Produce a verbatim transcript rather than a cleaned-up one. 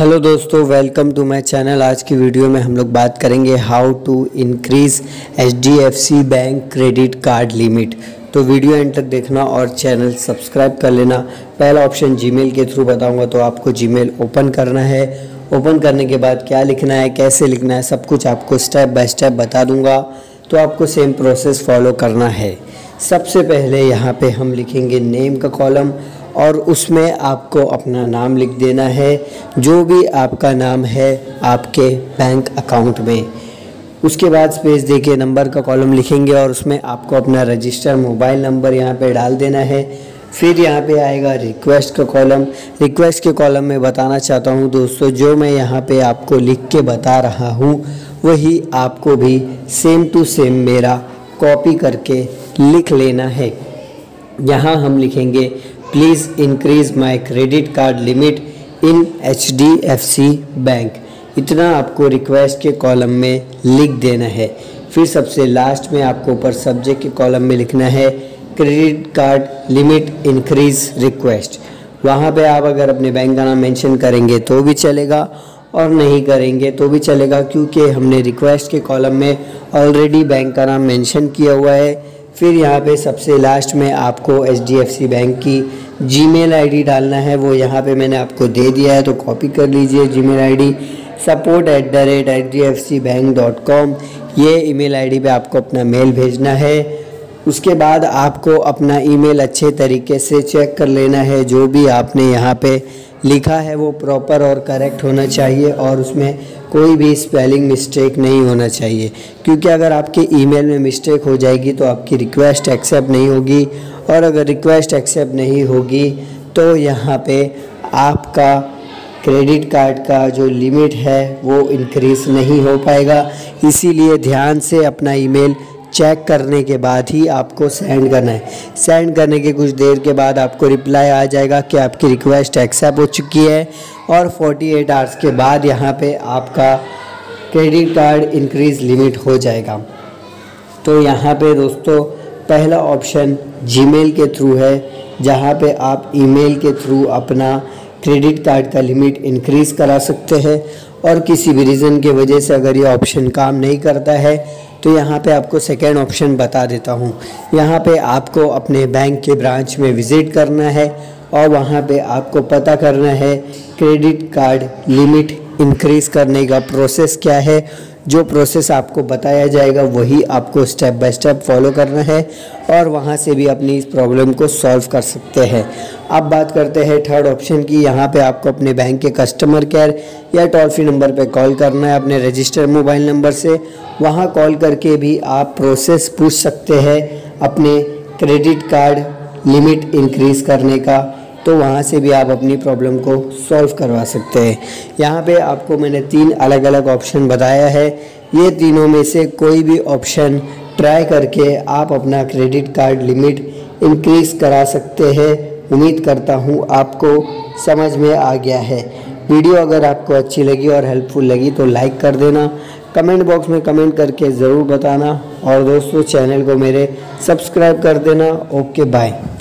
Hello दोस्तों, welcome to my channel. आज की वीडियो में हम लोग बात करेंगे how to increase H D F C bank credit card limit. तो वीडियो एंड तक देखना और चैनल सब्सक्राइब कर लेना। पहला ऑप्शन जीमेल के थ्रू बताऊंगा, तो आपको जीमेल ओपन करना है। ओपन करने के बाद क्या लिखना है, कैसे लिखना है, सब कुछ आपको स्टेप बाय स्टेप बता दूंगा। तो आपको सेम प्रोसेस फॉलो करना है। सबसे पहले यहाँ पे हम लिखेंगे नेम का कॉलम और उसमें आपको अपना नाम लिख देना है, जो भी आपका नाम है आपके बैंक अकाउंट में। उसके बाद स्पेस देके नंबर का कॉलम लिखेंगे और उसमें आपको अपना रजिस्टर मोबाइल नंबर यहाँ पे डाल देना है। फिर यहाँ पे आएगा रिक्वेस्ट का कॉलम। रिक्वेस्ट के कॉलम में बताना चाहता हूँ दोस्तों, जो मैं यहाँ पे आपको लिख के बता रहा हूँ वही आपको भी सेम टू सेम मेरा कॉपी करके लिख लेना है। यहाँ हम लिखेंगे please increase my credit card limit in H D F C bank. इतना आपको रिक्वेस्ट के कॉलम में लिख देना है। फिर सबसे लास्ट में आपको ऊपर सब्जेक्ट के कॉलम में लिखना है credit card limit increase request. वहाँ पे आप अगर अपने बैंक का नाम मेंशन करेंगे तो भी चलेगा और नहीं करेंगे तो भी चलेगा, क्योंकि हमने रिक्वेस्ट के कॉलम में ऑलरेडी बैंक का नाम मेंशन किया हुआ है। फिर यहाँ पे सबसे लास्ट में आपको H D F C bank की जीमेल आईडी डालना है। वो यहाँ पे मैंने आपको दे दिया है, तो कॉपी कर लीजिए Gmail ID support at the rate H D F C bank dot com. ये ईमेल आईडी पे आपको अपना मेल भेजना है। उसके बाद आपको अपना ईमेल अच्छे तरीके से चेक कर लेना है। जो भी आपने यहाँ पे लिखा है वो प्रॉपर और करेक्ट होना चाहिए और उसमें कोई भी स्पेलिंग मिस्टेक नहीं होना चाहिए, क्योंकि अगर आपके ईमेल में मिस्टेक हो जाएगी तो आपकी रिक्वेस्ट एक्सेप्ट नहीं होगी, और अगर रिक्वेस्ट एक्सेप्ट नहीं होगी तो यहाँ पे आपका क्रेडिट कार्ड का जो लिमिट है वो इंक्रीज़ नहीं हो पाएगा। इसीलिए ध्यान से अपना ईमेल चेक करने के बाद ही आपको सेंड करना है। सेंड करने के कुछ देर के बाद आपको रिप्लाई आ जाएगा कि आपकी रिक्वेस्ट एक्सेप्ट हो चुकी है, और अड़तालीस आवर्स के बाद यहाँ पे आपका क्रेडिट कार्ड इंक्रीज़ लिमिट हो जाएगा। तो यहाँ पे दोस्तों पहला ऑप्शन जीमेल के थ्रू है, जहाँ पे आप ईमेल के थ्रू अपना क्रेडिट कार्ड का लिमिट इंक्रीज़ करा सकते हैं। और किसी भी रीज़न की वजह से अगर ये ऑप्शन काम नहीं करता है तो यहाँ पे आपको सेकेंड ऑप्शन बता देता हूँ। यहाँ पे आपको अपने बैंक के ब्रांच में विज़िट करना है और वहाँ पे आपको पता करना है क्रेडिट कार्ड लिमिट इंक्रीज़ करने का प्रोसेस क्या है। जो प्रोसेस आपको बताया जाएगा वही आपको स्टेप बाय स्टेप फॉलो करना है, और वहाँ से भी अपनी इस प्रॉब्लम को सॉल्व कर सकते हैं। अब बात करते हैं थर्ड ऑप्शन की। यहाँ पे आपको अपने बैंक के कस्टमर केयर या टोल फ्री नंबर पे कॉल करना है अपने रजिस्टर्ड मोबाइल नंबर से। वहाँ कॉल करके भी आप प्रोसेस पूछ सकते हैं अपने क्रेडिट कार्ड लिमिट इंक्रीज़ करने का, तो वहाँ से भी आप अपनी प्रॉब्लम को सॉल्व करवा सकते हैं। यहाँ पे आपको मैंने तीन अलग अलग ऑप्शन बताया है। ये तीनों में से कोई भी ऑप्शन ट्राई करके आप अपना क्रेडिट कार्ड लिमिट इंक्रीज़ करा सकते हैं। उम्मीद करता हूँ आपको समझ में आ गया है। वीडियो अगर आपको अच्छी लगी और हेल्पफुल लगी तो लाइक कर देना, कमेंट बॉक्स में कमेंट करके ज़रूर बताना, और दोस्तों चैनल को मेरे सब्सक्राइब कर देना। Okay bye.